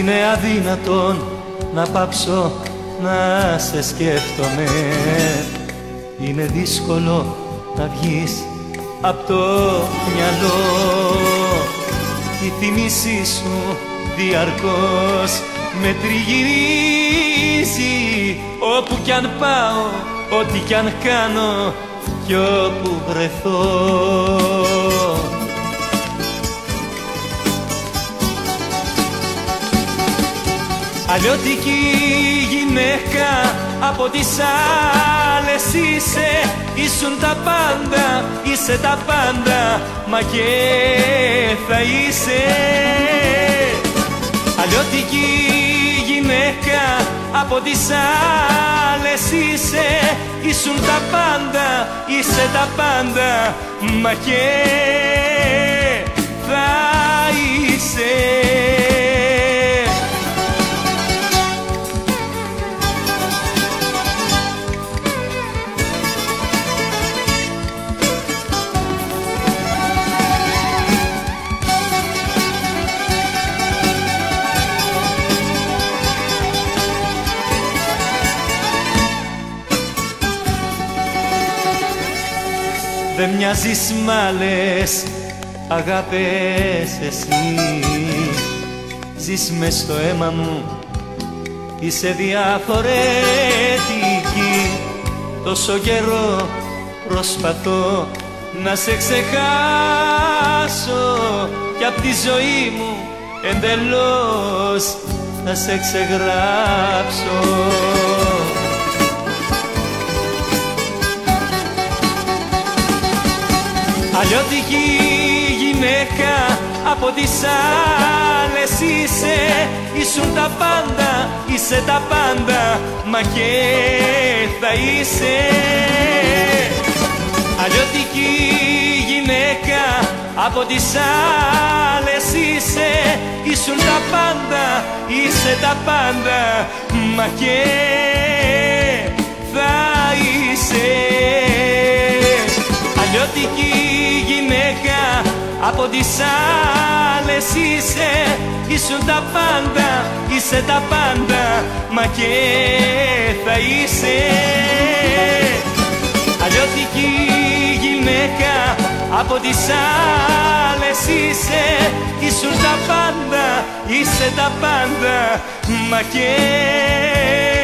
Είναι αδύνατον να πάψω να σε σκέφτομαι. Είναι δύσκολο να βγεις απ' το μυαλό. Η θυμίση σου διαρκώς με τριγυρίζει. Όπου κι αν πάω, ό,τι κι αν κάνω κι όπου βρεθώ. Αλλιώτικη γυναίκα από τις άλλες είσαι. Ήσουν τα πάντα, είσαι τα πάντα, μα και θα είσαι. Αλλιώτικη γυναίκα από τις άλλες είσαι. Ήσουν τα πάντα, είσαι τα πάντα, μα και θα είσαι. Δεν μοιάζεις μ' άλλες αγάπες εσύ. Ζεις μες στο αίμα μου, είσαι διαφορετική. Τόσο καιρό προσπαθώ να σε ξεχάσω κι απ' τη ζωή μου εντελώς να σε ξεγράψω. Αλλιώτικη γυναίκα από τις άλλες είσαι. Ήσουν τα πάντα, είσαι τα πάντα, μα και θα είσαι. Αλλιώτικη γυναίκα από τις άλλες είσαι. Ήσουν τα πάντα, είσαι τα πάντα, μα και θα είσαι. Αλλιώτικη γυναίκα από τις άλλες είσαι. Ήσουν τα πάντα, είσαι τα πάντα, μα και θα είσαι. Αλλιώτικη γυναίκα από τις άλλες είσαι. Ήσουν τα πάντα, είσαι τα πάντα, μα και